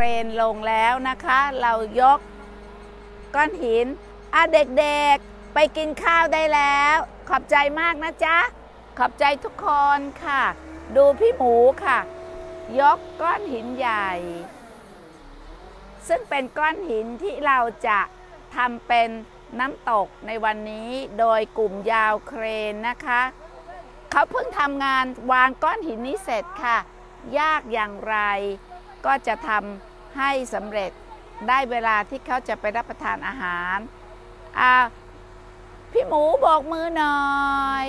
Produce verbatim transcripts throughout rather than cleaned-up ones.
รนลงแล้วนะคะเรายกก้อนหินอ่ะเด็กๆไปกินข้าวได้แล้วขอบใจมากนะจ๊ะขอบใจทุกคนค่ะดูพี่หมูค่ะยกก้อนหินใหญ่ซึ่งเป็นก้อนหินที่เราจะทำเป็นน้ำตกในวันนี้โดยกลุ่มยาวเครนนะคะเขาเพิ่งทำงานวางก้อนหินนี้เสร็จค่ะยากอย่างไรก็จะทำให้สำเร็จได้เวลาที่เขาจะไปรับประทานอาหารอ่าพี่หมูโบกมือหน่อย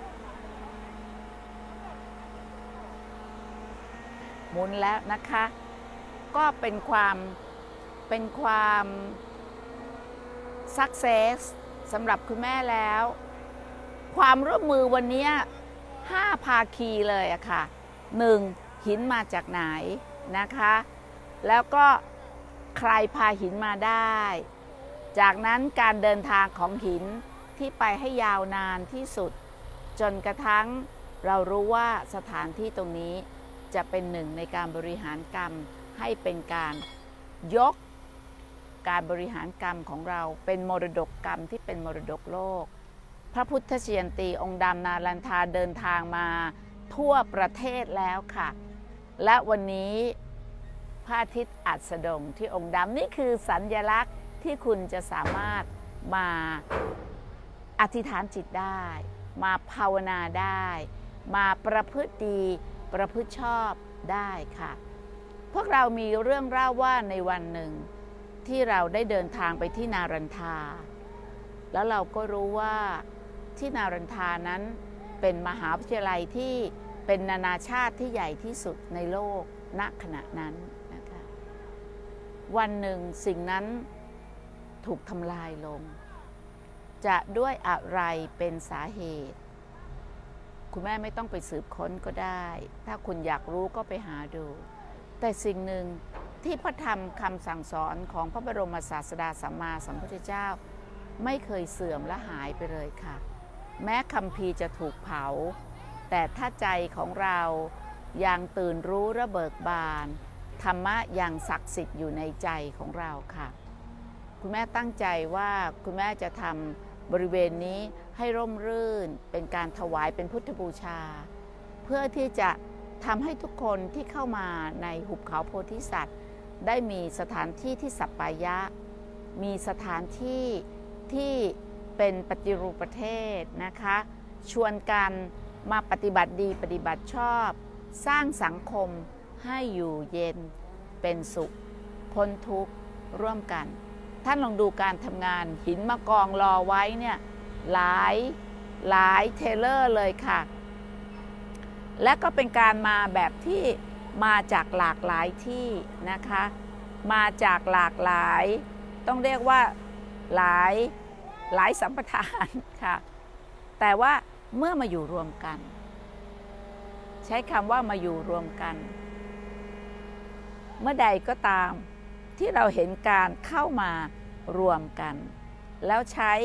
หมุนแล้วนะคะก็เป็นความเป็นความสักเซสสำหรับคุณแม่แล้วความร่วมมือวันนี้ห้าภาคีเลยอะค่ะหนึ่งหินมาจากไหนนะคะแล้วก็ใครพาหินมาได้จากนั้นการเดินทางของหินที่ไปให้ยาวนานที่สุดจนกระทั่งเรารู้ว่าสถานที่ตรงนี้จะเป็นหนึ่งในการบริหารกรรมให้เป็นการยกการบริหารกรรมของเราเป็นมรดกกรรมที่เป็นมรดกโลกพระพุทธเชียรติองค์ดำนาลันทาเดินทางมาทั่วประเทศแล้วค่ะและวันนี้พระอาทิตย์อัสดงที่องค์ดำนี่คือสัญลักษณ์ที่คุณจะสามารถมาอธิษฐานจิตได้มาภาวนาได้มาประพฤติดีประพฤติชอบได้ค่ะพวกเรามีเรื่องเล่าว่าในวันหนึ่งที่เราได้เดินทางไปที่นารันทาแล้วเราก็รู้ว่าที่นารันทานั้นเป็นมหาวิทยาลัยที่เป็นนานาชาติที่ใหญ่ที่สุดในโลกณขณะนั้นนะคะวันหนึ่งสิ่งนั้นถูกทำลายลงจะด้วยอะไรเป็นสาเหตุคุณแม่ไม่ต้องไปสืบค้นก็ได้ถ้าคุณอยากรู้ก็ไปหาดูแต่สิ่งหนึ่งที่พระธรรมคำสั่งสอนของพระบรมศาสดาสัมมาสัมพุทธเจ้าไม่เคยเสื่อมและหายไปเลยค่ะแม้คัมภีร์จะถูกเผาแต่ถ้าใจของเรายังตื่นรู้และเบิกบานธรรมะยังศักดิ์สิทธิ์อยู่ในใจของเราค่ะคุณแม่ตั้งใจว่าคุณแม่จะทำบริเวณนี้ให้ร่มรื่นเป็นการถวายเป็นพุทธบูชาเพื่อที่จะทำให้ทุกคนที่เข้ามาในหุบเขาโพธิสัตว์ได้มีสถานที่ที่สัปปายะมีสถานที่ที่เป็นปฏิรูปประเทศนะคะชวนกันมาปฏิบัติดีปฏิบัติชอบสร้างสังคมให้อยู่เย็นเป็นสุขพ้นทุกข์ร่วมกันท่านลองดูการทำงานหินมากองรอไว้เนี่ยหลายหลายเทเลอร์เลยค่ะและก็เป็นการมาแบบที่มาจากหลากหลายที่นะคะมาจากหลากหลายต้องเรียกว่าหลายหลายสัมปทานค่ะแต่ว่าเมื่อมาอยู่รวมกันใช้คำว่ามาอยู่รวมกันเมื่อใดก็ตามที่เราเห็นการเข้ามารวมกันแล้วใช้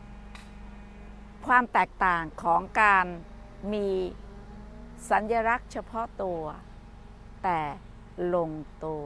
ความแตกต่างของการมีสัญลักษณ์เฉพาะตัวแต่ลงตัว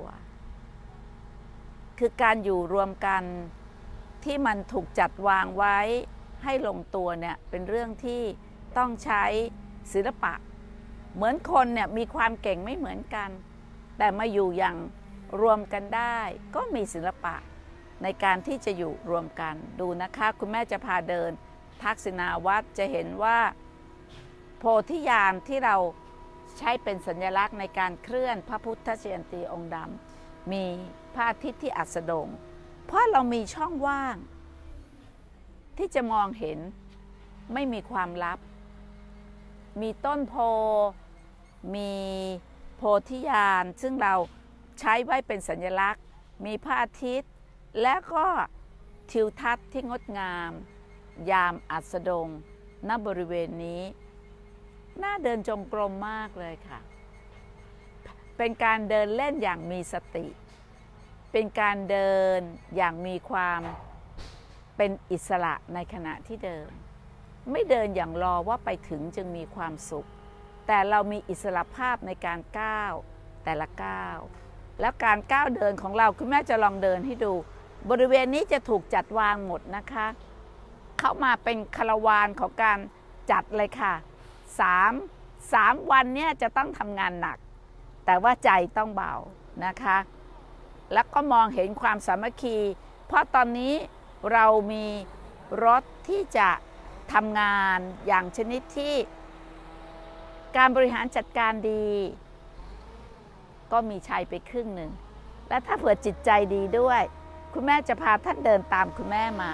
คือการอยู่รวมกันที่มันถูกจัดวางไว้ให้ลงตัวเนี่ยเป็นเรื่องที่ต้องใช้ศิลปะเหมือนคนเนี่ยมีความเก่งไม่เหมือนกันแต่มาอยู่อย่างรวมกันได้ก็มีศิลปะในการที่จะอยู่รวมกันดูนะคะคุณแม่จะพาเดินทักษิณาวัดจะเห็นว่าโพธิญาณที่เราใช้เป็นสัญลักษณ์ในการเคลื่อนพระพุทธเชียรติองค์ดำมีพระอาทิตย์ที่อัสดงเพราะเรามีช่องว่างที่จะมองเห็นไม่มีความลับมีต้นโพมีโพธิญาณซึ่งเราใช้ไว้เป็นสัญลักษณ์มีพระอาทิตย์และก็ทิวทัศน์ที่งดงามยามอัสดงณบริเวณนี้น่าเดินจงกรมมากเลยค่ะเป็นการเดินเล่นอย่างมีสติเป็นการเดินอย่างมีความเป็นอิสระในขณะที่เดินไม่เดินอย่างรอว่าไปถึงจึงมีความสุขแต่เรามีอิสระภาพในการก้าวแต่ละก้าวแล้วการก้าวเดินของเราคุณแม่จะลองเดินให้ดูบริเวณนี้จะถูกจัดวางหมดนะคะเข้ามาเป็นคาราวานของการจัดเลยค่ะสามสามวันเนี่ยจะต้องทำงานหนักแต่ว่าใจต้องเบานะคะแล้วก็มองเห็นความสามัคคีเพราะตอนนี้เรามีรถที่จะทำงานอย่างชนิดที่การบริหารจัดการดีก็มีชัยไปครึ่งหนึ่งและถ้าเผื่อจิตใจดีด้วยคุณแม่จะพาท่านเดินตามคุณแม่มา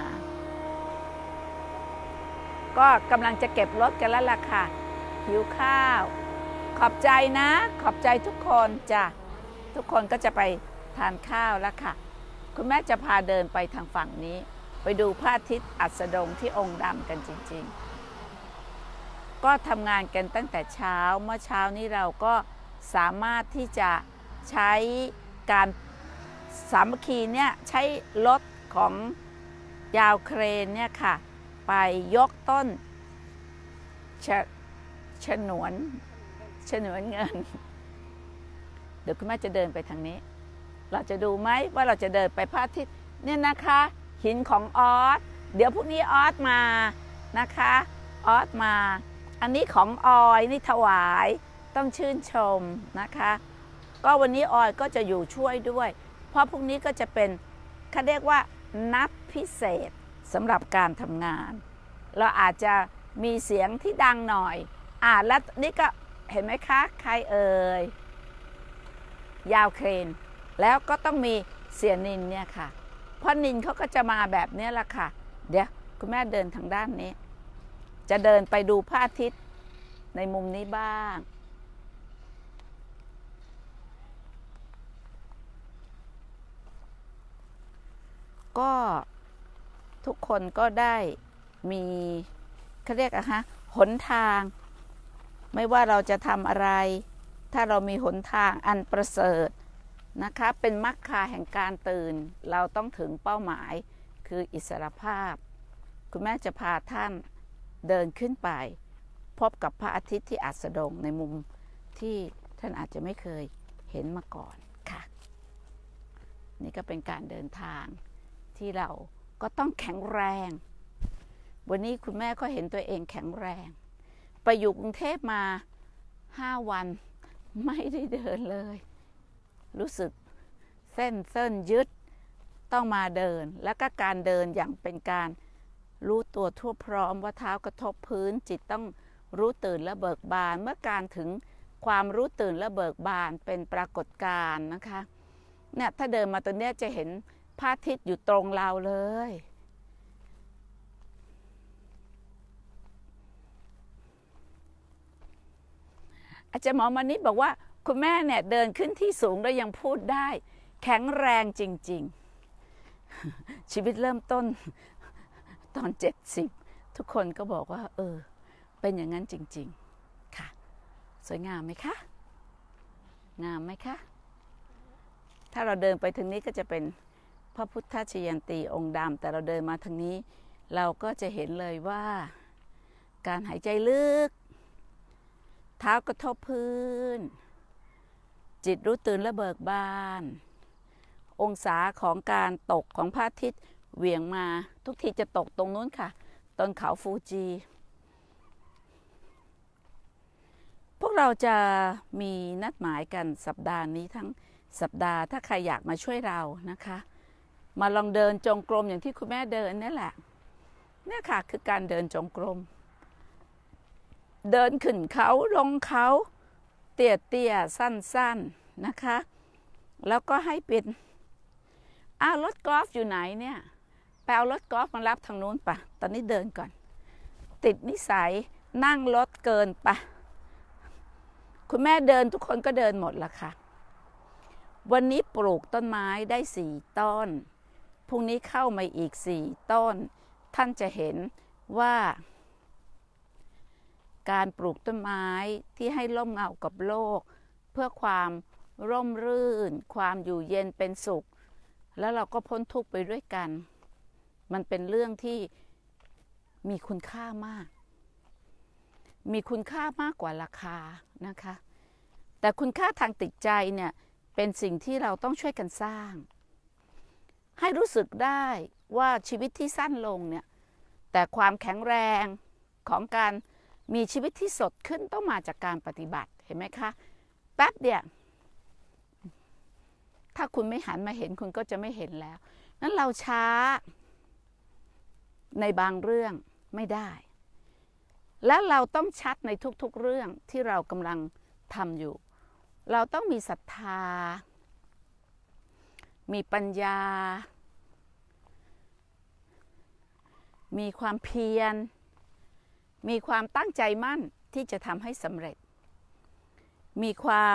ก็กำลังจะเก็บรถกันแล้วล่ะค่ะหิวข้าวขอบใจนะขอบใจทุกคนจ้ะทุกคนก็จะไปทานข้าวแล้วค่ะคุณแม่จะพาเดินไปทางฝั่งนี้ไปดูพระอาทิตย์อัสดงที่องค์ดำกันจริงๆก็ทำงานกันตั้งแต่เช้าเมื่อเช้านี้เราก็สามารถที่จะใช้การสามัคคีเนี่ยใช้รถของยาวเครนเนี่ยค่ะไปยกต้นชะฉนวนฉนวนเงินเดี๋ยวคุณแม่จะเดินไปทางนี้เราจะดูไหมว่าเราจะเดินไปพระอาทิตย์เนี่ยนะคะหินของออสเดี๋ยวพรุ่งนี้ออสมานะคะออสมาอันนี้ของออยนี่ถวายต้องชื่นชมนะคะก็วันนี้ออยก็จะอยู่ช่วยด้วยเพราะพรุ่งนี้ก็จะเป็นเขาเรียกว่านัดพิเศษสำหรับการทำงานเราอาจจะมีเสียงที่ดังหน่อยอ่าแล้วนี่ก็เห็นไหมคะใครเอ่ยยาวเครนแล้วก็ต้องมีเสียนินเนี่ยค่ะเพราะนินเขาก็จะมาแบบนี้แหละค่ะเดี๋ยวคุณแม่เดินทางด้านนี้จะเดินไปดูพระอาทิตย์ในมุมนี้บ้างก็ทุกคนก็ได้มีเขาเรียกอะฮะหนทางไม่ว่าเราจะทำอะไรถ้าเรามีหนทางอันประเสริฐนะคะเป็นมรรคาแห่งการตื่นเราต้องถึงเป้าหมายคืออิสรภาพคุณแม่จะพาท่านเดินขึ้นไปพบกับพระอาทิตย์ที่อัสดงในมุมที่ท่านอาจจะไม่เคยเห็นมาก่อนค่ะนี่ก็เป็นการเดินทางที่เราก็ต้องแข็งแรงวันนี้คุณแม่ก็เห็นตัวเองแข็งแรงไปอยู่กรุงเทพมาห้าวันไม่ได้เดินเลยรู้สึกเส้นเส้นยึดต้องมาเดินแล้วก็การเดินอย่างเป็นการรู้ตัวทั่วพร้อมว่าเท้ากระทบพื้นจิตต้องรู้ตื่นและเบิกบานเมื่อการถึงความรู้ตื่นและเบิกบานเป็นปรากฏการณ์นะคะเนี่ยถ้าเดินมาตรงนี้จะเห็นพระอาทิตย์อยู่ตรงเราเลยอาจารย์หมอมานิดบอกว่าคุณแม่เนี่ยเดินขึ้นที่สูงแล้วยังพูดได้แข็งแรงจริงๆชีวิตเริ่มต้นตอนเจ็ดสิบทุกคนก็บอกว่าเออเป็นอย่างนั้นจริงๆค่ะสวยงามไหมคะงามไหมคะถ้าเราเดินไปทางนี้ก็จะเป็นพระพุทธชยันตีองค์ดำแต่เราเดินมาทางนี้เราก็จะเห็นเลยว่าการหายใจลึกเท้ากระทบพื้นจิตรู้ตื่นและเบิกบานองศาของการตกของพระอาทิตย์เหวี่ยงมาทุกทีจะตกตรงนู้นค่ะต้นเขาฟูจิพวกเราจะมีนัดหมายกันสัปดาห์นี้ทั้งสัปดาห์ถ้าใครอยากมาช่วยเรานะคะมาลองเดินจงกรมอย่างที่คุณแม่เดินนี่แหละนี่ค่ะคือการเดินจงกรมเดินขึ้นเขาลงเขาเตี้ยเตี้ยสั้นๆนะคะแล้วก็ให้เป็นอ้าวรถกอล์ฟอยู่ไหนเนี่ยไปเอารถกอล์ฟมารับทางนู้นปะตอนนี้เดินก่อนติดนิสัยนั่งรถเกินปะคุณแม่เดินทุกคนก็เดินหมดละค่ะวันนี้ปลูกต้นไม้ได้สี่ต้นพรุ่งนี้เข้ามาอีกสี่ต้นท่านจะเห็นว่าการปลูกต้นไม้ที่ให้ร่มเงากับโลกเพื่อความร่มรื่นความอยู่เย็นเป็นสุขแล้วเราก็พ้นทุกข์ไปด้วยกันมันเป็นเรื่องที่มีคุณค่ามากมีคุณค่ามากกว่าราคานะคะแต่คุณค่าทางจิตใจเนี่ยเป็นสิ่งที่เราต้องช่วยกันสร้างให้รู้สึกได้ว่าชีวิตที่สั้นลงเนี่ยแต่ความแข็งแรงของการมีชีวิตที่สดขึ้นต้องมาจากการปฏิบัติเห็นไหมคะแป๊บเดียวถ้าคุณไม่หันมาเห็นคุณก็จะไม่เห็นแล้วนั้นเราช้าในบางเรื่องไม่ได้และเราต้องชัดในทุกๆเรื่องที่เรากำลังทำอยู่เราต้องมีศรัทธามีปัญญามีความเพียรมีความตั้งใจมั่นที่จะทำให้สำเร็จมีความ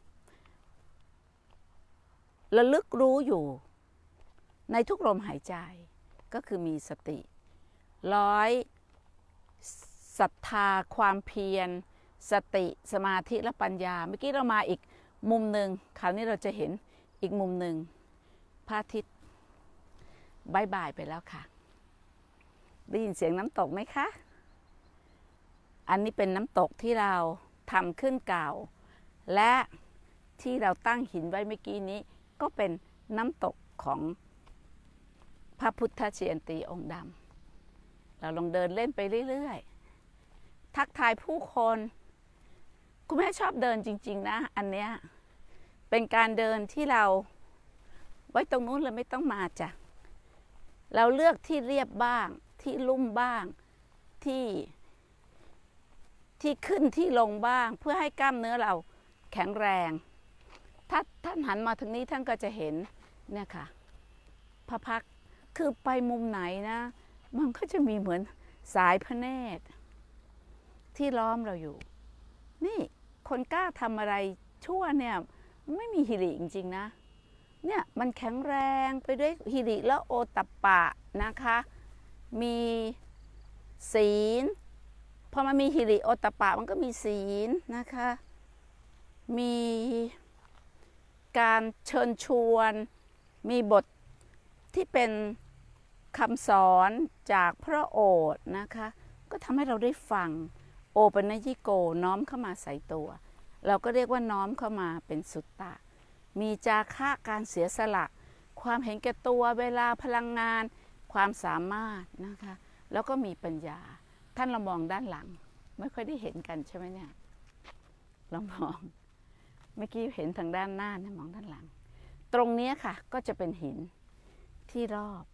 ระลึกรู้อยู่ในทุกลมหายใจก็คือมีสติร้อยศรัทธาความเพียรสติสมาธิและปัญญาเมื่อกี้เรามาอีกมุมหนึ่งคราวนี้เราจะเห็นอีกมุมหนึ่งพระอาทิตย์บายบายไปแล้วค่ะได้ยินเสียงน้ำตกไหมคะอันนี้เป็นน้ำตกที่เราทำขึ้นเก่าและที่เราตั้งหินไว้เมื่อกี้นี้ก็เป็นน้ำตกของพระพุทธเชียนตีองค์ดำเราลองเดินเล่นไปเรื่อยๆทักทายผู้คนคุณแม่ชอบเดินจริงๆนะอันเนี้ยเป็นการเดินที่เราไว้ตรงนู้นเลยไม่ต้องมาจ้ะเราเลือกที่เรียบบ้างที่ลุ่มบ้างที่ที่ขึ้นที่ลงบ้างเพื่อให้กล้ามเนื้อเราแข็งแรงถ้าท่านหันมาทางนี้ท่านก็จะเห็นเนี่ยค่ะพระพักตร์คือไปมุมไหนนะมันก็จะมีเหมือนสายพระเนตรที่ล้อมเราอยู่นี่คนกล้าทำอะไรชั่วเนี่ยไม่มีหิริจริงๆนะเนี่ยมันแข็งแรงไปด้วยหิริและโอตัปปะนะคะมีศีลพอมันมีหิริโอตัปปะมันก็มีศีลนะคะมีการเชิญชวนมีบทที่เป็นคำสอนจากพระโอษฐ์นะคะก็ทำให้เราได้ฟังโอปัญญิโกน้อมเข้ามาใส่ตัวเราก็เรียกว่าน้อมเข้ามาเป็นสุตตะมีจาคะการเสียสละความเห็นแก่ตัวเวลาพลังงานความสามารถนะคะแล้วก็มีปัญญาท่านเรามองด้านหลังไม่ค่อยได้เห็นกันใช่ไหมเนี่ยเรามองเมื่อกี้เห็นทางด้านหน้าเนี่ยมองด้านหลังตรงนี้ค่ะก็จะเป็นหินที่รอบ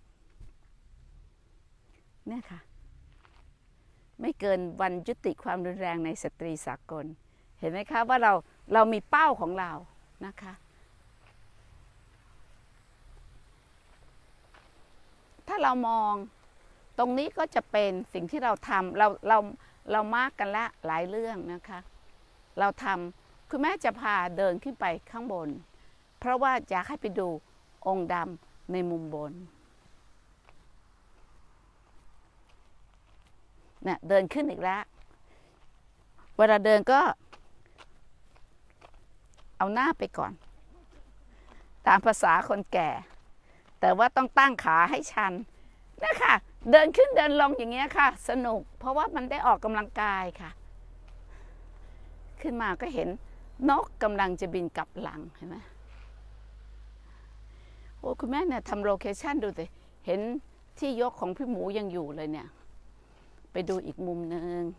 เนี่ยค่ะไม่เกินวันยุติความรุนแรงในสตรีสากลเห็นไหมคะว่าเราเรามีเป้าของเรานะคะถ้าเรามองตรงนี้ก็จะเป็นสิ่งที่เราทำเราเราเรามากกันละหลายเรื่องนะคะเราทำคุณแม่จะพาเดินขึ้นไปข้างบนเพราะว่าอยากให้ไปดูองค์ดำในมุมบนเนี่ยเดินขึ้นอีกแล้วเวลาเดินก็เอาหน้าไปก่อนตามภาษาคนแก่แต่ว่าต้องตั้งขาให้ชันนะคะเดินขึ้นเดินลงอย่างเงี้ยค่ะสนุกเพราะว่ามันได้ออกกำลังกายค่ะขึ้นมาก็เห็นนกกำลังจะบินกลับหลังเห็นไหมโอ้คุณแม่เนี่ยทำโลเคชั่นดูสิเห็นที่ยกของพี่หมูยังอยู่เลยเนี่ยไปดูอีกมุมหนึ่ง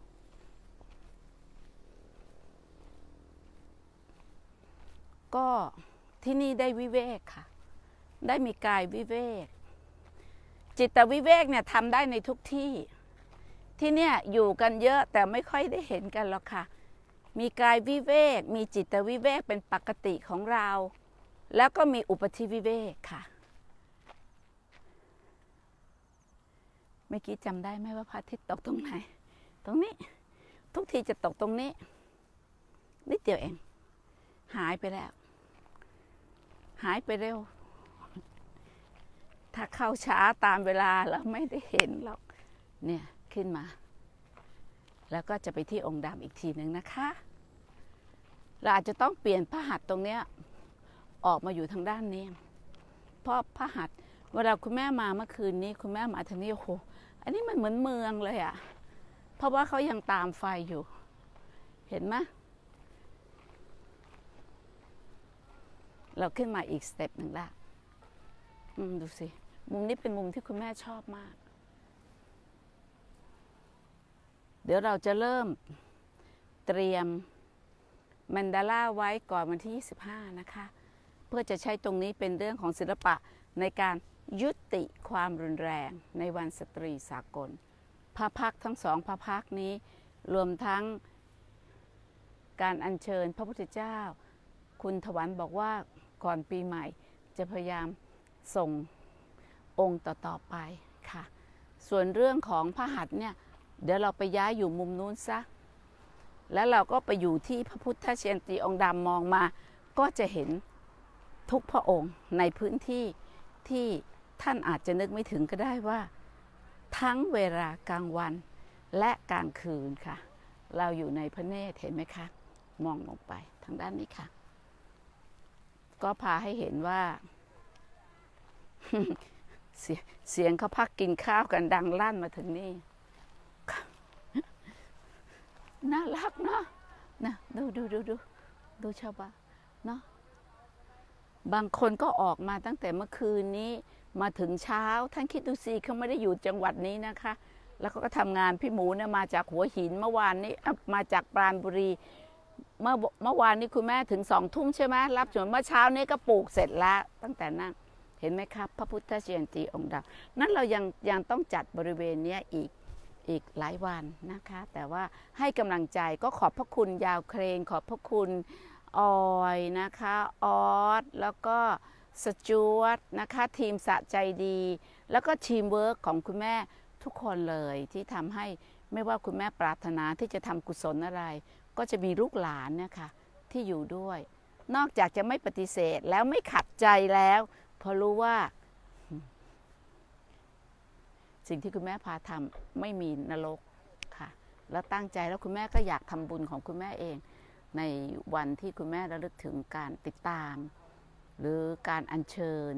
ก็ที่นี่ได้วิเวกค่ะได้มีกายวิเวกจิตวิเวกเนี่ยทำได้ในทุกที่ที่เนี่ยอยู่กันเยอะแต่ไม่ค่อยได้เห็นกันหรอกค่ะมีกายวิเวกมีจิตวิเวกเป็นปกติของเราแล้วก็มีอุปธิวิเวกค่ะเมื่อกี้จำได้ไหมว่าพระอาทิตย์ตกตรงไหนตรงนี้ทุกทีจะตกตรงนี้นิดเดียวเองหายไปแล้วหายไปเร็วถ้าเข้าช้าตามเวลาเราไม่ได้เห็นหรอกเนี่ยขึ้นมาแล้วก็จะไปที่องค์ดำอีกทีหนึ่งนะคะเราอาจจะต้องเปลี่ยนพระหัตถ์ตรงเนี้ยออกมาอยู่ทางด้านนี้เพราะพระหัตถ์เวลาคุณแม่มาเมื่อคืนนี้คุณแม่มาทางนี้โอ้โหอันนี้มันเหมือนเมืองเลยอ่ะเพราะว่าเขายังตามไฟอยู่เห็นไหมเราขึ้นมาอีกสเต็ปหนึ่งละดูสิมุมนี้เป็นมุมที่คุณแม่ชอบมากเดี๋ยวเราจะเริ่มเตรียมแมนดาล่าไว้ก่อนวันที่ยี่สิบห้านะคะเพื่อจะใช้ตรงนี้เป็นเรื่องของศิลปะในการยุติความรุนแรงในวันสตรีสากลพระพักตร์ทั้งสองพระพักตร์นี้รวมทั้งการอัญเชิญพระพุทธเจ้าคุณถวันบอกว่าก่อนปีใหม่จะพยายามส่งองค์ต่อๆไปค่ะส่วนเรื่องของพระหัตถ์เนี่ยเดี๋ยวเราไปย้ายอยู่มุมนู้นซะแล้วเราก็ไปอยู่ที่พระพุทธเชียนตีองค์ดำมองมาก็จะเห็นทุกพระองค์ในพื้นที่ที่ท่านอาจจะนึกไม่ถึงก็ได้ว่าทั้งเวลากลางวันและกลางคืนค่ะเราอยู่ในพระเนตรเห็นไหมคะมองลงไปทางด้านนี้ค่ะก็พาให้เห็นว่า เสียเสียงเขาพักกินข้าวกันดังลั่นมาถึงนี่ น่ารักเนาะนะดูดูดูดูดูชาวบ้านเนาะบางคนก็ออกมาตั้งแต่เมื่อคืนนี้มาถึงเช้าท่านคิดดูสิเขาไม่ได้อยู่จังหวัดนี้นะคะแล้วเขาก็ทำงานพี่หมูเนี่ยมาจากหัวหินเมื่อวานนี้มาจากปราณบุรีเมื่อเมื่อวานนี้คุณแม่ถึงสองทุ่มใช่ไหมรับจนเมื่อเช้านี้ก็ปลูกเสร็จแล้วตั้งแต่นั้นเห็นไหมครับพระพุทธเจียนตีองค์ดำนั้นเรายังยังต้องจัดบริเวณนี้อีกอีกหลายวันนะคะแต่ว่าให้กำลังใจก็ขอบพระคุณยาวเครนขอบพระคุณออยนะคะออสแล้วก็สจวตนะคะทีมสะใจดีแล้วก็ทีมเวิร์กของคุณแม่ทุกคนเลยที่ทำให้ไม่ว่าคุณแม่ปรารถนาที่จะทำกุศลอะไรก็จะมีลูกหลานเนี่ยค่ะที่อยู่ด้วยนอกจากจะไม่ปฏิเสธแล้วไม่ขัดใจแล้วเพราะรู้ว่าสิ่งที่คุณแม่พาทำไม่มีนรกค่ะแล้วตั้งใจแล้วคุณแม่ก็อยากทำบุญของคุณแม่เองในวันที่คุณแม่ระลึกถึงการติดตามหรือการอัญเชิญ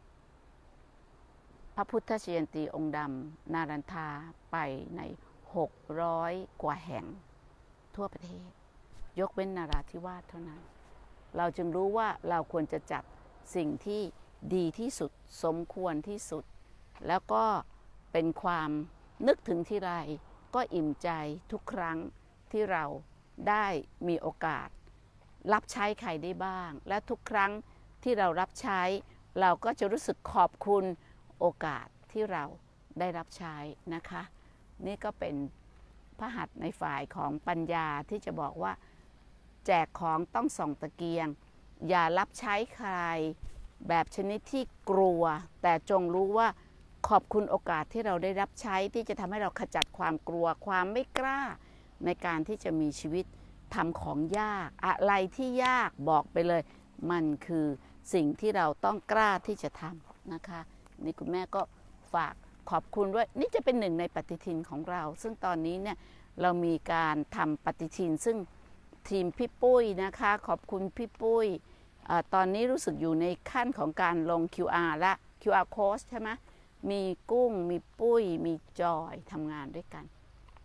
พระพุทธเชียนตีองค์ดำนารันทาไปในหกร้อยกว่าแห่งทั่วประเทศยกเว้นนาราธิวาสเท่านั้นเราจึงรู้ว่าเราควรจะจัดสิ่งที่ดีที่สุดสมควรที่สุดแล้วก็เป็นความนึกถึงที่ไรก็อิ่มใจทุกครั้งที่เราได้มีโอกาสรับใช้ใครได้บ้างและทุกครั้งที่เรารับใช้เราก็จะรู้สึกขอบคุณโอกาสที่เราได้รับใช้นะคะนี่ก็เป็นพระหัตถ์ในฝ่ายของปัญญาที่จะบอกว่าแจกของต้องส่องตะเกียงอย่ารับใช้ใครแบบชนิดที่กลัวแต่จงรู้ว่าขอบคุณโอกาสที่เราได้รับใช้ที่จะทำให้เราขจัดความกลัวความไม่กล้าในการที่จะมีชีวิตทำของยากอะไรที่ยากบอกไปเลยมันคือสิ่งที่เราต้องกล้าที่จะทำนะคะนี่คุณแม่ก็ฝากขอบคุณด้วยนี่จะเป็นหนึ่งในปฏิทินของเราซึ่งตอนนี้เนี่ยเรามีการทำปฏิทินซึ่งทีมพี่ปุ้ยนะคะขอบคุณพี่ปุ้ยตอนนี้รู้สึกอยู่ในขั้นของการลง คิว อาร์ และ คิว อาร์ Code ใช่ไหมมีกุ้งมีปุ้ยมีจอยทำงานด้วยกัน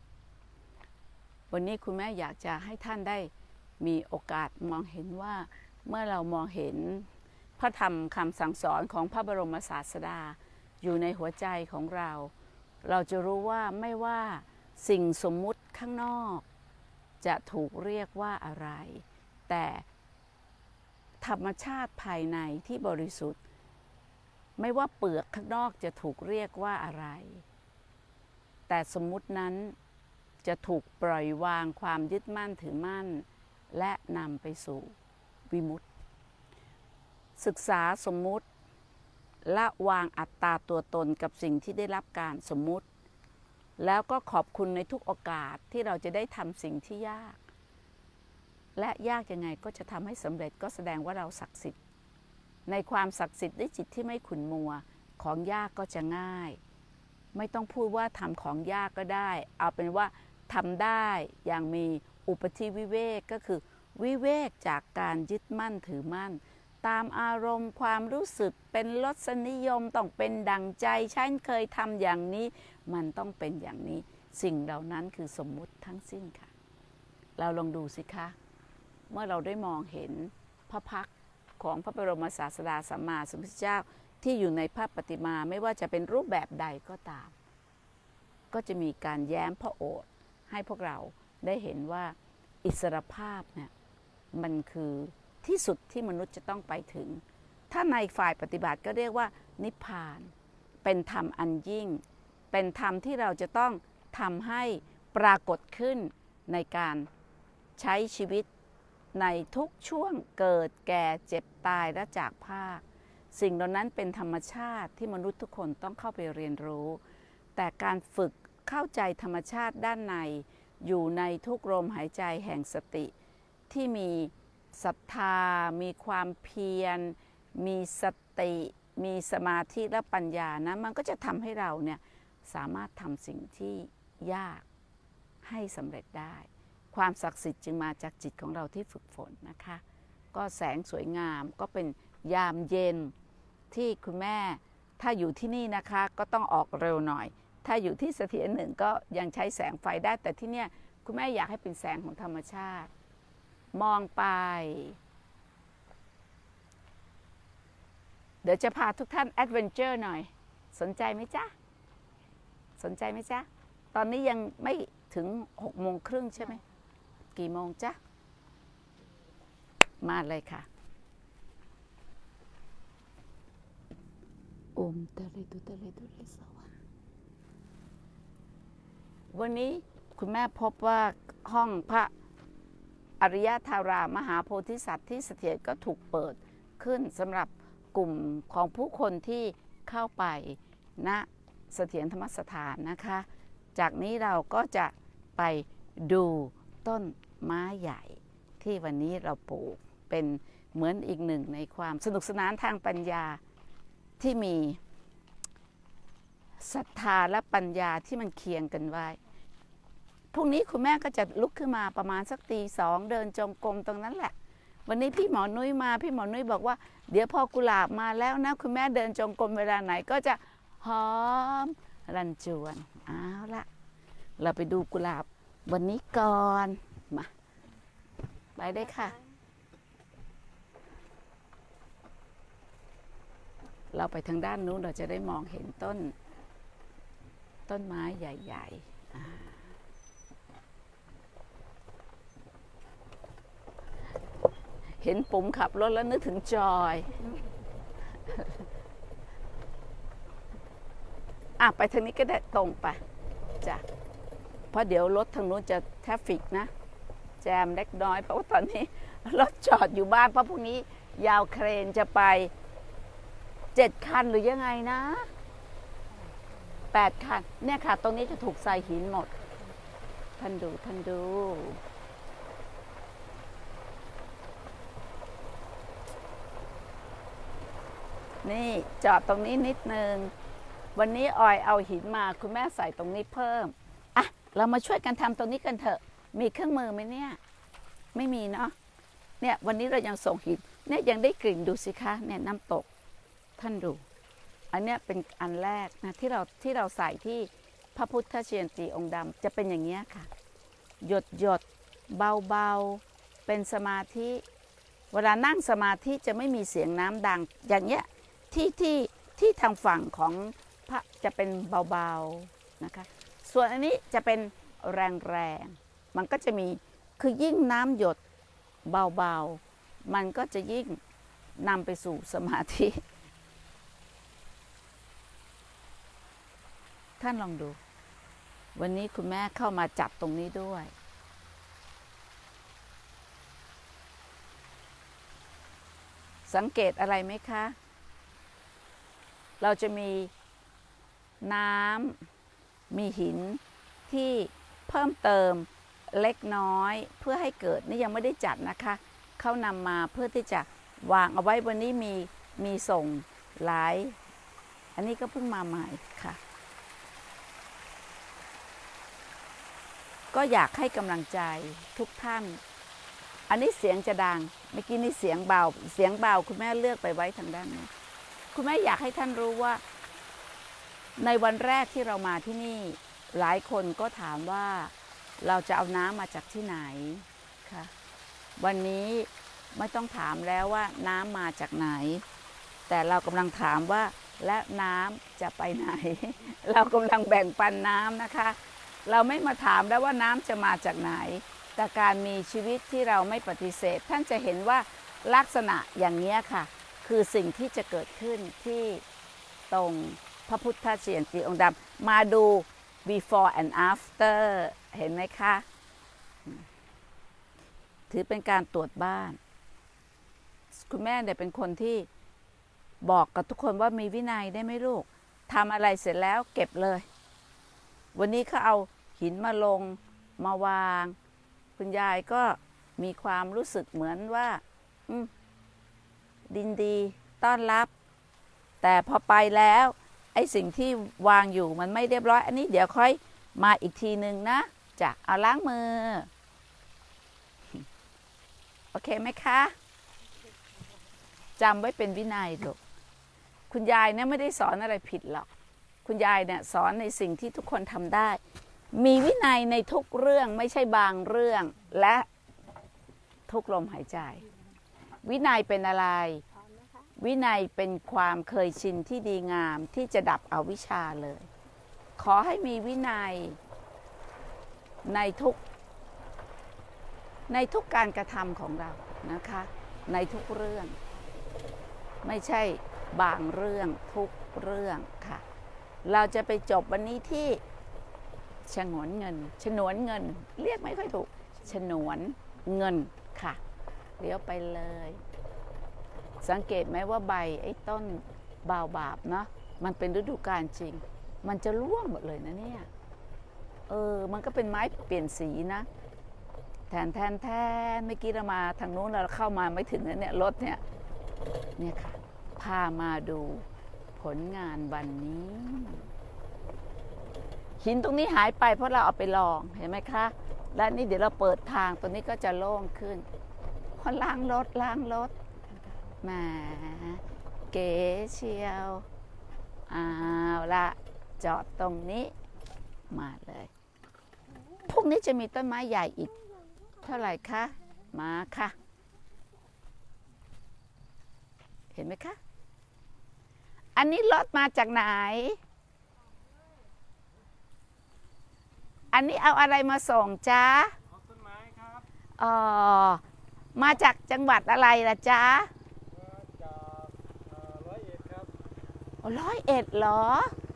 วันนี้คุณแม่อยากจะให้ท่านได้มีโอกาสมองเห็นว่าเมื่อเรามองเห็นพระธรรมคำสั่งสอนของพระบรมศาสดาอยู่ในหัวใจของเราเราจะรู้ว่าไม่ว่าสิ่งสมมุติข้างนอกจะถูกเรียกว่าอะไรแต่ธรรมชาติภายในที่บริสุทธิ์ไม่ว่าเปลือกข้างนอกจะถูกเรียกว่าอะไรแต่สมมุตินั้นจะถูกปล่อยวางความยึดมั่นถือมั่นและนำไปสู่วิมุตติศึกษาสมมุติละวางอัตตาตัวตนกับสิ่งที่ได้รับการสมมุติแล้วก็ขอบคุณในทุกโอกาสที่เราจะได้ทำสิ่งที่ยากและยากยังไงก็จะทำให้สำเร็จก็แสดงว่าเราศักดิ์สิทธิ์ในความศักดิ์สิทธิ์ด้วยจิตที่ไม่ขุ่นมัวของยากก็จะง่ายไม่ต้องพูดว่าทำของยากก็ได้เอาเป็นว่าทำได้อย่างมีอุปธิวิเวกก็คือวิเวกจากการยึดมั่นถือมั่นตามอารมณ์ความรู้สึกเป็นรสนิยมต้องเป็นดั่งใจฉันเคยทำอย่างนี้มันต้องเป็นอย่างนี้สิ่งเหล่านั้นคือสมมุติทั้งสิ้นค่ะเราลองดูสิคะเมื่อเราได้มองเห็นพระพักตร์ของพระบรมศาสดาสัมมาสัมพุทธเจ้าที่อยู่ในพระปฏิมาไม่ว่าจะเป็นรูปแบบใดก็ตามก็จะมีการแย้มพระโอษฐ์ให้พวกเราได้เห็นว่าอิสรภาพเนี่ยมันคือที่สุดที่มนุษย์จะต้องไปถึงถ้าในฝ่ายปฏิบัติก็เรียกว่านิพพานเป็นธรรมอันยิ่งเป็นธรรมที่เราจะต้องทำให้ปรากฏขึ้นในการใช้ชีวิตในทุกช่วงเกิดแก่เจ็บตายและจากภาคสิ่งเหล่านั้นเป็นธรรมชาติที่มนุษย์ทุกคนต้องเข้าไปเรียนรู้แต่การฝึกเข้าใจธรรมชาติด้านในอยู่ในทุกลมหายใจแห่งสติที่มีศรัทธามีความเพียรมีสติมีสมาธิและปัญญานะมันก็จะทำให้เราเนี่ยสามารถทำสิ่งที่ยากให้สำเร็จได้ความศักดิ์สิทธิ์จึงมาจากจิตของเราที่ฝึกฝนนะคะก็แสงสวยงามก็เป็นยามเย็นที่คุณแม่ถ้าอยู่ที่นี่นะคะก็ต้องออกเร็วหน่อยถ้าอยู่ที่เสถียรหนึ่งก็ยังใช้แสงไฟได้แต่ที่เนี่ยคุณแม่อยากให้เป็นแสงของธรรมชาติมองไปเดี๋ยวจะพาทุกท่านแอดเวนเจอร์หน่อยสนใจไหมจ๊ะสนใจไหมจ๊ะตอนนี้ยังไม่ถึงหกโมงครึ่งใช่ไหมกี่โมงจ๊ะมาเลยค่ะโอมตะเลตุตะเลตุเลสวะวันนี้คุณแม่พบว่าห้องพระอริยธารามหาโพธิสัตว์ที่เสถียรก็ถูกเปิดขึ้นสำหรับกลุ่มของผู้คนที่เข้าไปณเสถียรธรรมสถานนะคะจากนี้เราก็จะไปดูต้นไม้ใหญ่ที่วันนี้เราปลูกเป็นเหมือนอีกหนึ่งในความสนุกสนานทางปัญญาที่มีศรัทธาและปัญญาที่มันเคียงกันไว้พรุ่งนี้คุณแม่ก็จะลุกขึ้นมาประมาณสักตีสองเดินจงกรมตรงนั้นแหละวันนี้พี่หมอนุ้ยมาพี่หมอนุ้ยบอกว่าเดี๋ยวพอกุหลาบมาแล้วนะคุณแม่เดินจงกรมเวลาไหนก็จะหอมรันจวนเอาละเราไปดูกุหลาบวันนี้ก่อนมาไปได้ค่ะเราไปทางด้านนู้นเราจะได้มองเห็นต้นต้นไม้ใหญ่ๆเห็นปุ๋มขับรถแล้วนึกถึงจอยอ่ะไปทางนี้ก็ได้ตรงไปจ้ะเพราะเดี๋ยวรถทางนู้นจะแทรฟฟิกนะแจมเล็กน้อยเพราะว่าตอนนี้รถจอดอยู่บ้านเพราะพรุ่งนี้ยาวเครนจะไปเจ็ดคันหรือยังไงนะแปดคันเนี่ยค่ะตรงนี้จะถูกใส่หินหมดท่านดูท่านดูนี่จอดตรงนี้นิดนึงวันนี้ออยเอาหินมาคุณแม่ใส่ตรงนี้เพิ่มอ่ะเรามาช่วยกันทำตรงนี้กันเถอะมีเครื่องมือไหมเนี่ยไม่มีเนาะเนี่ยวันนี้เรายังส่งหินเนี่ยยังได้กลิ่นดูสิคะเนี่ยน้ำตกท่านดูอันเนี้ยเป็นอันแรกนะที่เราที่เราใส่ที่พระพุทธเชียนตีองค์ดำจะเป็นอย่างเงี้ยค่ะหยดหยดเบาๆเป็นสมาธิเวลานั่งสมาธิจะไม่มีเสียงน้ำดังอย่างเงี้ยที่ที่ที่ทางฝั่งของพระจะเป็นเบาๆนะคะส่วนอันนี้จะเป็นแรงๆมันก็จะมีคือยิ่งน้ำหยดเบาๆมันก็จะยิ่งนำไปสู่สมาธิท่านลองดูวันนี้คุณแม่เข้ามาจับตรงนี้ด้วยสังเกตอะไรไหมคะเราจะมีน้ำมีหินที่เพิ่มเติมเล็กน้อยเพื่อให้เกิดนี่ยังไม่ได้จัดนะคะเขานำมาเพื่อที่จะวางเอาไว้วันนี้มีมีส่งหลายอันนี้ก็เพิ่งมาใหม่ค่ะก็อยากให้กำลังใจทุกท่านอันนี้เสียงจะดังเมื่อกี้นี่เสียงเบาเสียงเบาคุณแม่เลือกไปไว้ทางด้านนี้คุณแม่อยากให้ท่านรู้ว่าในวันแรกที่เรามาที่นี่หลายคนก็ถามว่าเราจะเอาน้ำมาจากที่ไหนคะวันนี้ไม่ต้องถามแล้วว่าน้ำมาจากไหนแต่เรากำลังถามว่าและน้ำจะไปไหน เรากำลังแบ่งปันน้ำนะคะเราไม่มาถามแล้วว่าน้ำจะมาจากไหนแต่การมีชีวิตที่เราไม่ปฏิเสธท่านจะเห็นว่าลักษณะอย่างนี้ค่ะคือสิ่งที่จะเกิดขึ้นที่ตรงพระพุทธเศียรติองค์ดำมาดู before and after เห็นไหมคะถือเป็นการตรวจบ้านคุณแม่เนี่ยเป็นคนที่บอกกับทุกคนว่ามีวินัยได้ไหมลูกทำอะไรเสร็จแล้วเก็บเลยวันนี้เขาเอาหินมาลงมาวางคุณยายก็มีความรู้สึกเหมือนว่าดินดีต้อนรับแต่พอไปแล้วไอ้สิ่งที่วางอยู่มันไม่เรียบร้อยอันนี้เดี๋ยวค่อยมาอีกทีนึงนะจะเอาล้างมือโอเคไหมคะจำไว้เป็นวินัยลูกคุณยายเนี่ยไม่ได้สอนอะไรผิดหรอกคุณยายเนี่ยสอนในสิ่งที่ทุกคนทำได้มีวินัยในทุกเรื่องไม่ใช่บางเรื่องและทุกลมหายใจวินัยเป็นอะไรวินัยเป็นความเคยชินที่ดีงามที่จะดับอวิชชาเลยขอให้มีวินัยในทุกในทุกการกระทำของเรานะคะในทุกเรื่องไม่ใช่บางเรื่องทุกเรื่องค่ะเราจะไปจบวันนี้ที่ฉนวนเงินฉนวนเงินเรียกไม่ค่อยถูกฉนวนเงินค่ะเลี้ยวไปเลยสังเกตไหมว่าใบไอ้ต้นบาวบาบเนาะมันเป็นฤดูกาลจริงมันจะร่วงหมดเลยนะเนี่ยเออมันก็เป็นไม้เปลี่ยนสีนะแทนแทนแทนเมื่อกี้เรามาทางนู้นเราเข้ามาไม่ถึงเนี่ยรถเนี่ยเนี่ยค่ะพามาดูผลงานวันนี้หินตรงนี้หายไปเพราะเราเอาไปลองเห็นไหมคะและนี่เดี๋ยวเราเปิดทางตัวนี้ก็จะโล่งขึ้นพอล้างรถล้างรถแหมเก๋เชียวเอาละจอดตรงนี้มาเลยพวกนี้จะมีต้นไม้ใหญ่อีกเท่าไหร่คะมาค่ะเห็นไหมคะอันนี้รถมาจากไหนอันนี้เอาอะไรมาส่งจ๊ะเอาต้นไม้ครับอ๋อมาจากจังหวัดอะไรล่ะจ๊ะมาจากร้อยเอ็ดครับร้อยเอ็ดเหรอ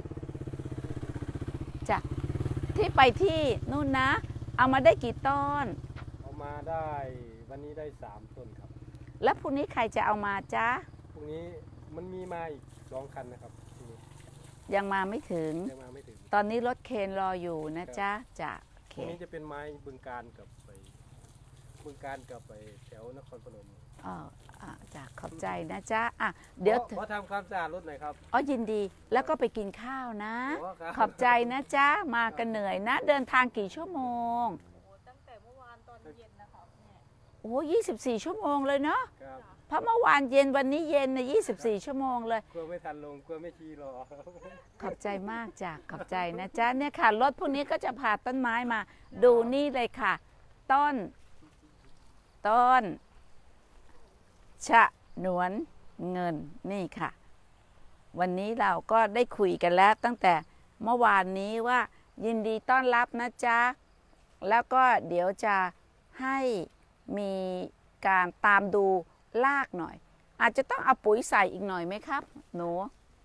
จ้ะที่ไปที่นู่นนะเอามาได้กี่ต้นเอามาได้วันนี้ได้สามต้นครับแล้วพรุ่งนี้ใครจะเอามาจ๊ะพรุ่งนี้มันมีมาอีกสองคันนะครับยังมาไม่ถึงยังมาไม่ถึงตอนนี้รถเคนรออยู่นะจ๊ะจากเคนนี้จะเป็นไม้บึงการกับไปบึงการกับไปแถวนครพนมอ๋อจากขอบใจนะจ๊ะอ่ะเดี๋ยวขอทำความสะอาดรถหน่อยครับอ๋อยินดีแล้วก็ไปกินข้าวนะขอบใจนะจ๊ะมากันเหนื่อยนะเดินทางกี่ชั่วโมงตั้งแต่เมื่อวานตอนเย็นนะครับโอ้ยี่สิบสี่ชั่วโมงเลยเนาะเพราะเมื่อวานเย็นวันนี้เย็นนะยี่สิบสี่ชั่วโมงเลยกลัวไม่ทันลงกลัวไม่ชีรอขอบใจมากจ้ะขอบใจนะจ๊ะเนี่ยค่ะรถพวกนี้ก็จะพาต้นไม้มาดูนี่เลยค่ะต้นต้นฉนวนเงินนี่ค่ะวันนี้เราก็ได้คุยกันแล้วตั้งแต่เมื่อวานนี้ว่ายินดีต้อนรับนะจ๊ะแล้วก็เดี๋ยวจะให้มีการตามดูลากหน่อยอาจจะต้องเอาปุ๋ยใส่อีกหน่อยไหมครับหนู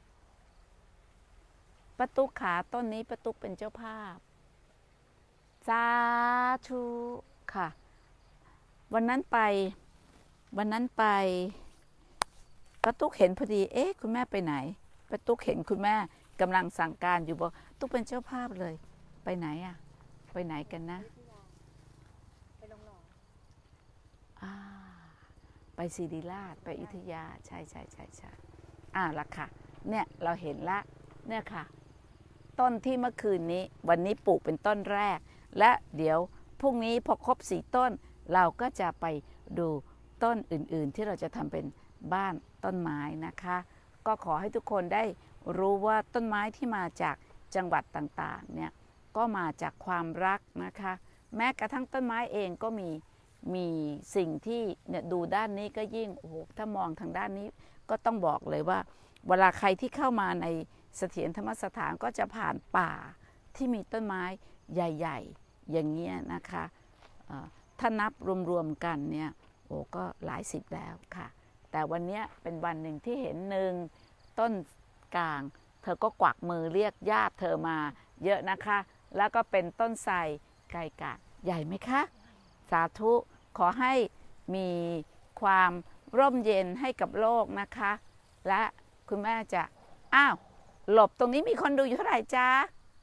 ป้าตุ๊กขาต้นนี้ป้าตุ๊กเป็นเจ้าภาพสาธุค่ะวันนั้นไปวันนั้นไปป้าตุ๊กเห็นพอดีเอ๊ะคุณแม่ไปไหนป้าตุ๊กเห็นคุณแม่กำลังสั่งการอยู่บอกตุ๊กเป็นเจ้าภาพเลยไปไหนอะไปไหนกันนะไปลงหล่ออ่าไปศิริราชไปอยุธยาใช่ใช่ใช่ใช่อ่าละค่ะเนี่ยเราเห็นละเนี่ยค่ะต้นที่เมื่อคืนนี้วันนี้ปลูกเป็นต้นแรกและเดี๋ยวพรุ่งนี้พอครบสี่ต้นเราก็จะไปดูต้นอื่นๆที่เราจะทำเป็นบ้านต้นไม้นะคะก็ขอให้ทุกคนได้รู้ว่าต้นไม้ที่มาจากจังหวัดต่างๆเนี่ยก็มาจากความรักนะคะแม้กระทั่งต้นไม้เองก็มีมีสิ่งที่เนี่ยดูด้านนี้ก็ยิ่งโอ้โหถ้ามองทางด้านนี้ก็ต้องบอกเลยว่าเวลาใครที่เข้ามาในเสถียรธรรมสถานก็จะผ่านป่าที่มีต้นไม้ใหญ่ๆอย่างเงี้ยนะคะถ้านับรวมๆกันเนี่ยโอ้ก็หลายสิบแล้วค่ะแต่วันนี้เป็นวันหนึ่งที่เห็นหนึ่งต้นกลางเธอก็กวักมือเรียกญาติเธอมาเยอะนะคะแล้วก็เป็นต้นไทรไกลกะใหญ่ไหมคะสาธุขอให้มีความร่มเย็นให้กับโลกนะคะและคุณแม่จะอ้าวหลบตรงนี้มีคนดูอยู่เท่าไหร่จ๊ะ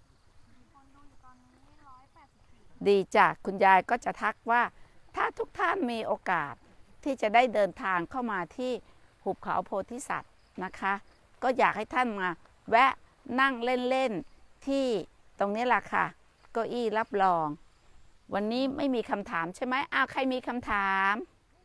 ดีจ้ะคุณยายก็จะทักว่าถ้าทุกท่านมีโอกาสที่จะได้เดินทางเข้ามาที่หุบเขาโพธิสัตว์นะคะก็อยากให้ท่านมาแวะนั่งเล่นๆที่ตรงนี้แหละค่ะเก้าอี้รับรองวันนี้ไม่มีคำถามใช่ไหมอ้าวใครมีคำถาม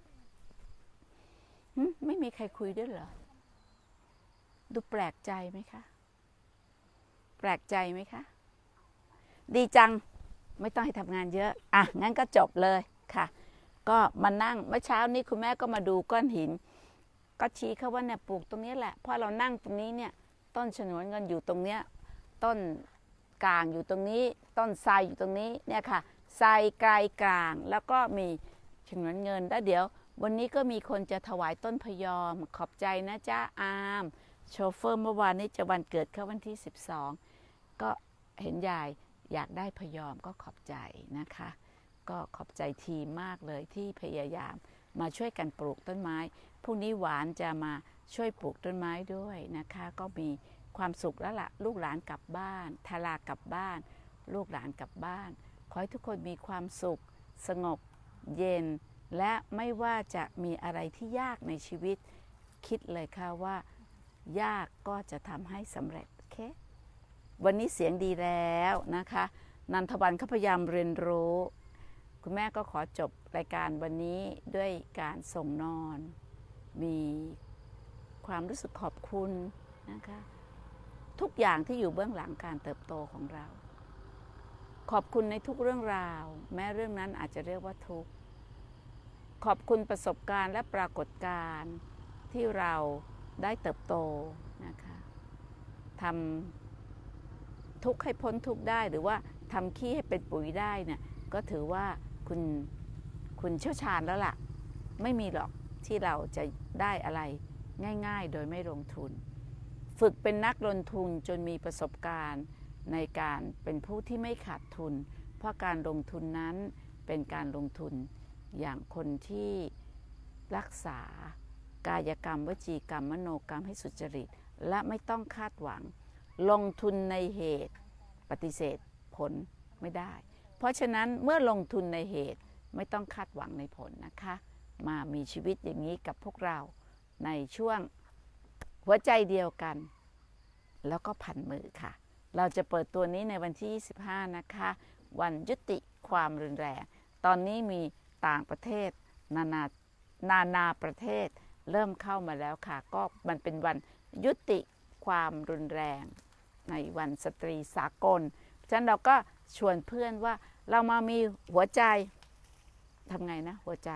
ไม่มีใครคุยด้วยเหรอดูแปลกใจไหมคะแปลกใจไหมคะดีจังไม่ต้องให้ทำงานเยอะอ่ะงั้นก็จบเลยค่ะก็มานั่งเมื่อเช้านี้คุณแม่ก็มาดูก้อนหินก็ชี้เขาว่าเนี่ยปลูกตรงนี้แหละเพราะเรานั่งตรงนี้เนี่ยต้นฉนวนเงินอยู่ตรงเนี้ยต้นกลางอยู่ตรงนี้ต้นไทรอยู่ตรงนี้เนี่ยค่ะไทรไกลกลางแล้วก็มีฉนวนเงินแล้วเดี๋ยววันนี้ก็มีคนจะถวายต้นพยอมขอบใจนะจ้าอามโชเฟอร์เมื่อวานนี้จะวันเกิดเขาวันที่สิบสองก็เห็นยายอยากได้พยอมก็ขอบใจนะคะก็ขอบใจทีมมากเลยที่พยายามมาช่วยกันปลูกต้นไม้พรุ่งนี้หวานจะมาช่วยปลูกต้นไม้ด้วยนะคะก็มีความสุขแล้วล่ะลูกหลานกลับบ้านทารากลับบ้านลูกหลานกลับบ้านขอให้ทุกคนมีความสุขสงบเย็นและไม่ว่าจะมีอะไรที่ยากในชีวิตคิดเลยค่ะว่ายากก็จะทำให้สำเร็จโอเควันนี้เสียงดีแล้วนะคะนันทวันเขาพยายามเรียนรู้คุณแม่ก็ขอจบรายการวันนี้ด้วยการส่งนอนมีความรู้สึกขอบคุณนะคะทุกอย่างที่อยู่เบื้องหลังการเติบโตของเราขอบคุณในทุกเรื่องราวแม้เรื่องนั้นอาจจะเรียกว่าทุกข์ขอบคุณประสบการณ์และปรากฏการณ์ที่เราได้เติบโตนะคะทำทุกข์ให้พ้นทุกข์ได้หรือว่าทำขี้ให้เป็นปุ๋ยได้เนี่ยก็ถือว่าคุณคุณเชี่ยวชาญแล้วล่ะไม่มีหรอกที่เราจะได้อะไรง่ายๆโดยไม่ลงทุนฝึกเป็นนักลงทุนจนมีประสบการณ์ในการเป็นผู้ที่ไม่ขาดทุนเพราะการลงทุนนั้นเป็นการลงทุนอย่างคนที่รักษากายกรรมวจีกรรมมโนกรรมให้สุจริตและไม่ต้องคาดหวังลงทุนในเหตุปฏิเสธผลไม่ได้เพราะฉะนั้นเมื่อลงทุนในเหตุไม่ต้องคาดหวังในผลนะคะมามีชีวิตอย่างนี้กับพวกเราในช่วงหัวใจเดียวกันแล้วก็พันมือค่ะเราจะเปิดตัวนี้ในวันที่ยี่สิบห้านะคะวันยุติความรุนแรงตอนนี้มีต่างประเทศนานานานาประเทศเริ่มเข้ามาแล้วค่ะก็มันเป็นวันยุติความรุนแรงในวันสตรีสากลฉะนั้นเราก็ชวนเพื่อนว่าเรามามีหัวใจทำไงนะหัวใจ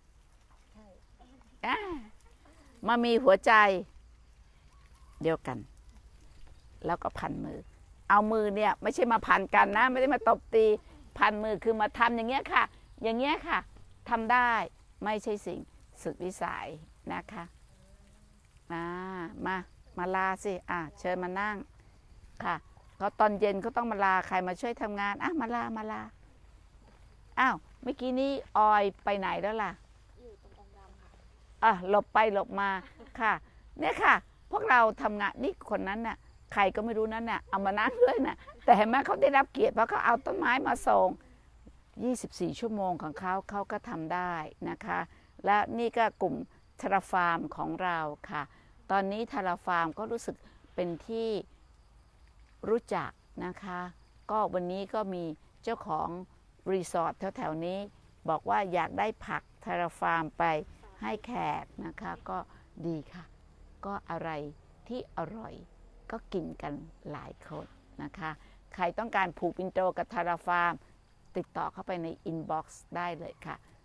มามีหัวใจเดียวกันแล้วก็พันมือเอามือเนี่ยไม่ใช่มาพันกันนะไม่ได้มาตบตีพันมือคือมาทำอย่างเงี้ยค่ะอย่างเงี้ยค่ะทำได้ไม่ใช่สิ่งสุดวิสัยนะคะมามามาลาสิอ่ะเชิญมานั่งค่ะก็ตอนเย็นก็ต้องมาลาใครมาช่วยทำงานอ่ะมาลามาลาอ้าวเมื่อกี้นี้ออยไปไหนแล้วล่ะอยู่ตรงองค์ดำค่ะอ่ะหลบไปหลบมาค่ะเนี่ยค่ะพวกเราทำงานนี่คนนั้นน่ะใครก็ไม่รู้นั่นน่ะเอามานั่งด้วยน่ะแต่เห็นไหมเขาได้รับเกียรติเพราะเขาเอาต้นไม้มาส่งยี่สิบสี่ชั่วโมงของเขาเขาก็ทำได้นะคะและนี่ก็กลุ่มทาราฟาร์มของเราค่ะตอนนี้ทาราฟาร์มก็รู้สึกเป็นที่รู้จักนะคะก็วันนี้ก็มีเจ้าของรีสอร์ทแถวๆนี้บอกว่าอยากได้ผักทาราฟาร์มไปให้แขกนะคะก็ดีค่ะก็อะไรที่อร่อยก็กินกันหลายคนนะคะใครต้องการผูกปินโตกับทาราฟาร์มติดต่อเข้าไปในอินบ็อกซ์ได้เลยค่ะ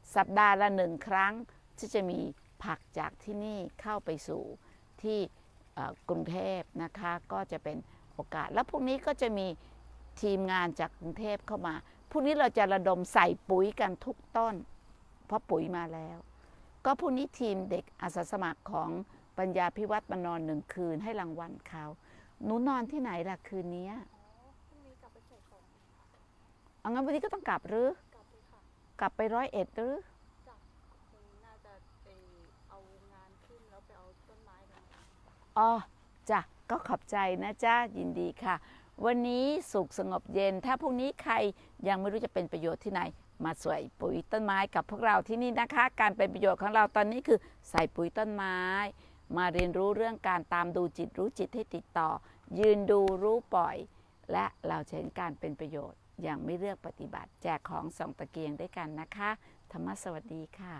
สัปดาห์ละหนึ่งครั้งที่จะมีผักจากที่นี่เข้าไปสู่ที่กรุงเทพนะคะก็จะเป็นโอกาสแล้วพวกนี้ก็จะมีทีมงานจากกรุงเทพเข้ามาพวกนี้เราจะระดมใส่ปุ๋ยกันทุกต้นเพราะปุ๋ยมาแล้วก็พวกนี้ทีมเด็กอาสาสมัครของปัญญาพิวัตรมานอนหนึ่งคืนให้รางวัลเขาหนูนอนที่ไหนล่ะคืนนี้พรุ่งนี้กลับไปใส่ของเอางั้นวันนี้ก็ต้องกลับหรือกลับไปค่ะกลับไปร้อยเอ็ดหรือจ้ะคงน่าจะไปเอางานขึ้นแล้วไปเอาต้นไม้มาอ๋อจ้ะก็ขอบใจนะจ้ายินดีค่ะวันนี้สุขสงบเย็นถ้าพรุ่งนี้ใครยังไม่รู้จะเป็นประโยชน์ที่ไหนมาใส่ปุ๋ยต้นไม้กับพวกเราที่นี่นะคะการเป็นประโยชน์ของเราตอนนี้คือใส่ปุ๋ยต้นไม้มาเรียนรู้เรื่องการตามดูจิตรู้จิตให้ติดต่อยืนดูรู้ปล่อยและเราจะเห็นการเป็นประโยชน์อย่างไม่เลือกปฏิบัติแจกของสองตะเกียงด้วยกันนะคะธรรมะสวัสดีค่ะ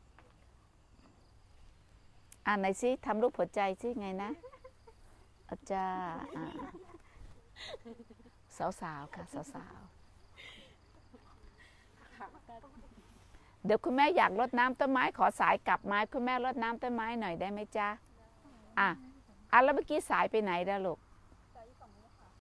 อ่านหน่อยสิทำรูปหัวใจสิไงนะอาจารย์สาวๆค่ะสาวๆเดี๋ยวคุณแม่อยากรดน้ำต้นไม้ขอสายกลับไม้คุณแม่รดน้ำต้นไม้หน่อยได้ไหมจ๊ะอ่ะอ่ะแล้วเมื่อกี้สายไปไหนล่ะลูก